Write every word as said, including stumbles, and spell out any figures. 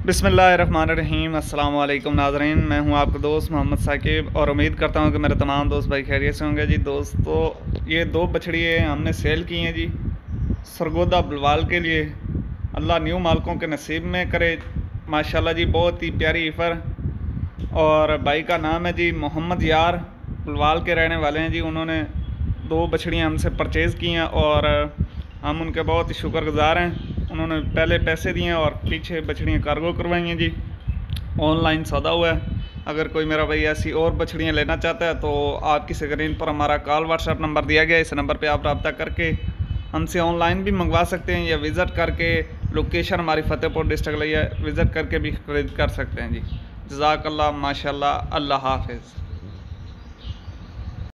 बिस्मिल्लाहिर्रहमानिर्रहीम। अस्सलाम वालेकुम नाज़रीन, मैं हूं आपका दोस्त मोहम्मद साकिब और उम्मीद करता हूं कि मेरे तमाम दोस्त भाई खैरियत से होंगे। जी दोस्तों, ये दो बछड़िए हमने सेल की हैं जी सरगोदा बलवाल के लिए। अल्लाह न्यू मालकों के नसीब में करे माशाल्लाह जी। बहुत ही प्यारी ईफर और भाई का नाम है जी मोहम्मद यार, बलवाल के रहने वाले हैं जी। उन्होंने दो बछड़ियाँ हमसे परचेज़ की हैं और हम उनके बहुत ही शुक्रगुज़ार हैं। उन्होंने पहले पैसे दिए और पीछे बछड़ियाँ कार्गो करवाई हैं जी। ऑनलाइन सौदा हुआ है। अगर कोई मेरा भाई ऐसी और बछड़ियाँ लेना चाहता है तो आपकी स्क्रीन पर हमारा कॉल व्हाट्सएप नंबर दिया गया है। इस नंबर पे आप रब्ता करके हमसे ऑनलाइन भी मंगवा सकते हैं या विज़िट करके, लोकेशन हमारी फ़तेहपुर डिस्ट्रिक्ट लिया, विज़िट करके भी खरीद कर सकते हैं जी। जज़ाकल्लाह, माशाल्लाह, अल्लाह हाफ़िज़।